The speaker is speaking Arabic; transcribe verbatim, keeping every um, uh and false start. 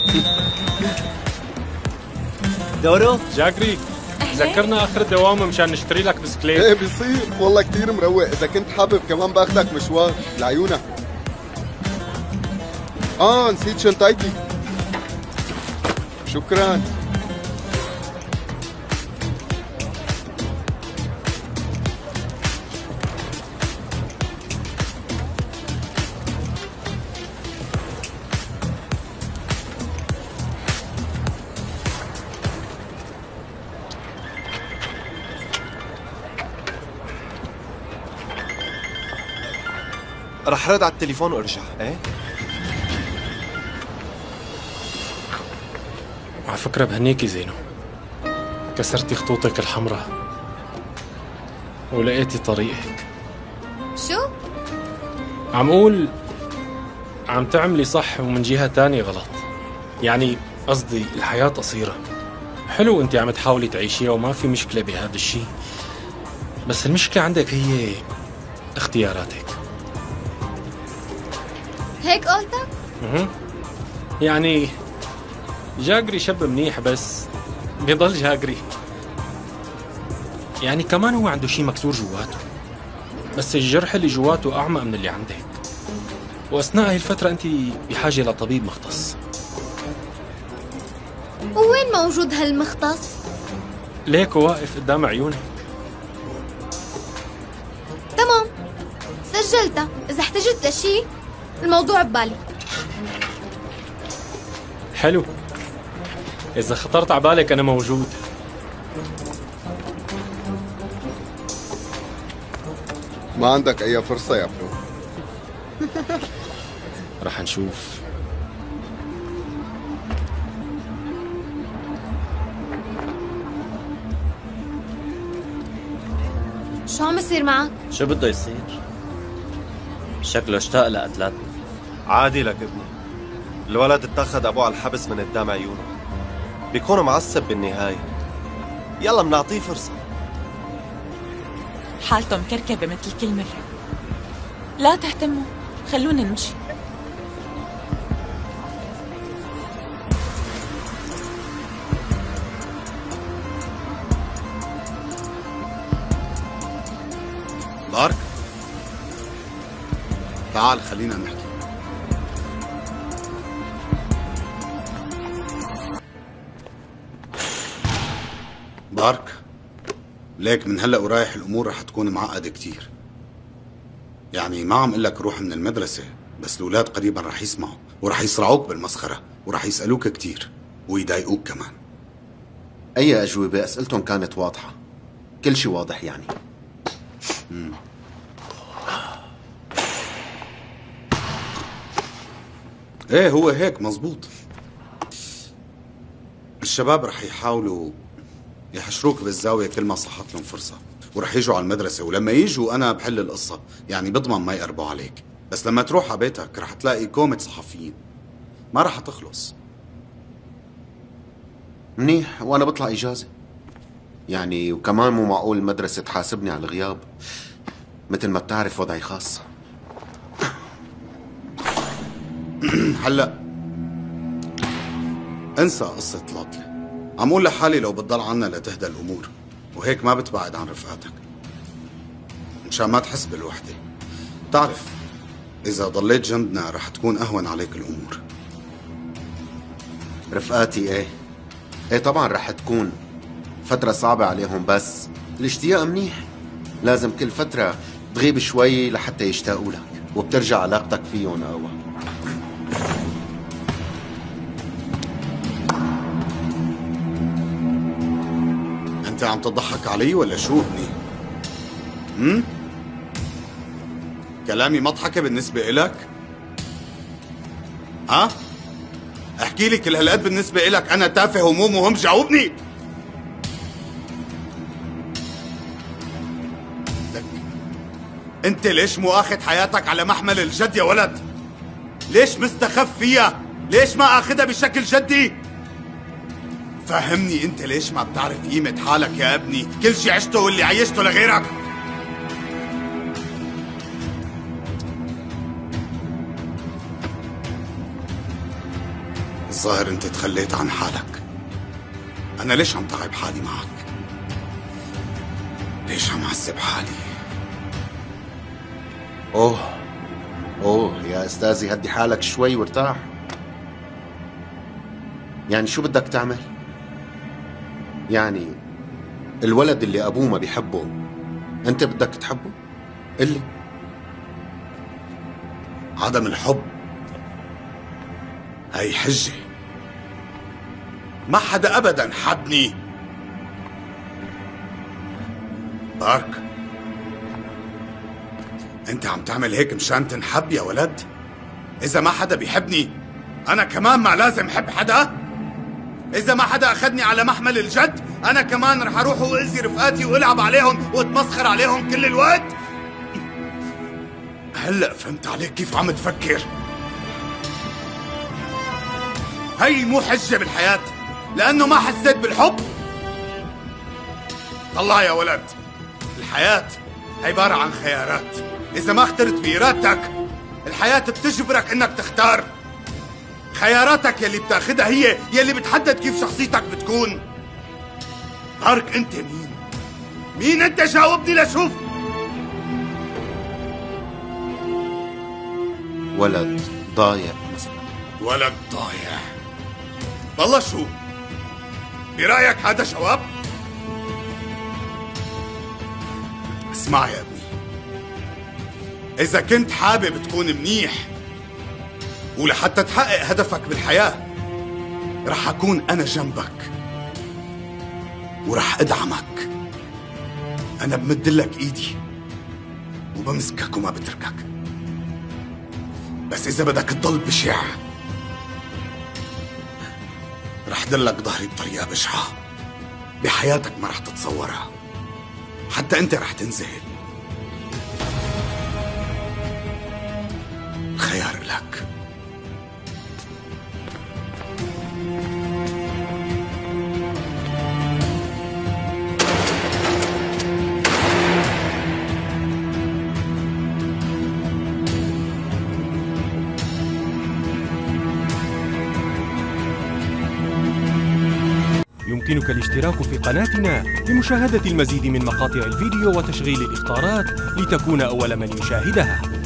دورو جاكري ذكرنا اخر الدوام مشان نشتري لك بسكليت. ايه بيصير والله كتير مروق. اذا كنت حابب كمان باخدك مشوار لعيونك. اه نسيت شنطتي. شكرا. رح رد على التليفون وارجع. ايه على فكرة بهنيكي زينو، كسرتي خطوطك الحمراء ولقيتي طريقك. شو؟ عم قول عم تعملي صح ومن جهة تانية غلط. يعني قصدي الحياة قصيرة، حلو انت عم تحاولي تعيشيها وما في مشكلة بهذا الشيء، بس المشكلة عندك هي اختياراتك. هيك قولتك؟ اها يعني جاكري شاب منيح بس بيضل جاكري. يعني كمان هو عنده شيء مكسور جواته، بس الجرح اللي جواته أعمق من اللي عندك، وأثناء هاي الفترة أنت بحاجة لطبيب مختص. وين موجود هالمختص؟ ليك واقف قدام عيونك. تمام سجلتها، إذا احتجت لشيء الموضوع ببالي. حلو، إذا خطرت على بالك أنا موجود. ما عندك أي فرصة يا برو. رح نشوف. شو عم يصير معك؟ شو بده يصير؟ شكله اشتاق لقتلاتنا. عادي لك ابني، الولد اتخذ ابوه على الحبس من قدام عيونه، بيكون معصب بالنهاية. يلا بنعطيه فرصة. حالته مكركبة مثل كل مرة. لا تهتموا، خلونا نمشي. بارك تعال خلينا نحكي. بارك ليك من هلا ورايح الامور رح تكون معقده كتير. يعني ما عم قلك روح من المدرسه، بس الاولاد قريبا رح يسمعوا ورح يصرعوك بالمسخره ورح يسالوك كتير ويضايقوك كمان. اي اجوبه؟ اسئلتهم كانت واضحه، كل شيء واضح يعني. مم. ايه هو هيك مزبوط. الشباب رح يحاولوا يحشروك بالزاوية كل ما صحت لهم فرصة، ورح يجوا على المدرسة، ولما يجوا أنا بحل القصة، يعني بضمن ما يقربوا عليك. بس لما تروح على بيتك رح تلاقي كومة صحفيين، ما رح تخلص. منيح، وأنا بطلع إجازة يعني، وكمان مو معقول المدرسة تحاسبني على الغياب، مثل ما بتعرف وضعي خاص. هلا انسى قصة لاطلة، عم اقول لحالي لو بتضل عنا لتهدى الامور، وهيك ما بتبعد عن رفقاتك مشان ما تحس بالوحدة. بتعرف اذا ضليت جنبنا رح تكون اهون عليك الامور. رفقاتي ايه ايه طبعا رح تكون فترة صعبة عليهم، بس الاشتياق منيح. لازم كل فترة تغيب شوي لحتى يشتاقوا لك، وبترجع علاقتك فيهم اقوى. انت عم تضحك علي ولا شو ابني؟ امم كلامي مضحكة بالنسبة إلك؟ ها؟ احكي لي كل هالقد بالنسبة إلك أنا تافه ومو مهم؟ جاوبني. أنت ليش مو آخذ حياتك على محمل الجد يا ولد؟ ليش مستخف فيها؟ ليش ما آخذها بشكل جدي؟ فهمني أنت ليش ما بتعرف قيمة حالك يا ابني؟ كل شي عشته واللي عيشته لغيرك. الظاهر انت تخليت عن حالك. انا ليش عم تعب حالي معك؟ ليش عم عذب حالي؟ اوه اوه يا استاذي، هدي حالك شوي وارتاح. يعني شو بدك تعمل؟ يعني الولد اللي ابوه ما بيحبه انت بدك تحبه؟ قلي. عدم الحب هي حجة. ما حدا ابدا حبني. بارك، انت عم تعمل هيك مشان تنحب يا ولد؟ اذا ما حدا بيحبني انا كمان ما لازم حب حدا؟ اذا ما حدا اخذني على محمل الجد انا كمان رح اروح واذي رفقاتي والعب عليهم واتمسخر عليهم كل الوقت؟ هلا فهمت عليك كيف عم تفكر. هي مو حجة بالحياة لأنه ما حسيت بالحب. طلع يا ولد، الحياة عبارة عن خيارات. إذا ما اخترت بإرادتك الحياة بتجبرك إنك تختار. خياراتك يلي بتاخدها هي يلي بتحدد كيف شخصيتك بتكون. بارك، أنت مين؟ مين أنت؟ جاوبني لشوف. ولد ضايع مثلا. ولد ضايع؟ والله شو برأيك هذا جواب؟ اسمع يا ابني، إذا كنت حابب تكون منيح ولحتى تحقق هدفك بالحياة رح أكون أنا جنبك ورح أدعمك. أنا بمدلك إيدي وبمسكك وما بتركك. بس إذا بدك تضل بشع رح دلك ظهري بطريقة بشعة بحياتك ما رح تتصورها. حتى أنت رح تنزهل. الخيار لك. يمكنك الاشتراك في قناتنا لمشاهدة المزيد من مقاطع الفيديو وتشغيل الإخطارات لتكون أول من يشاهدها.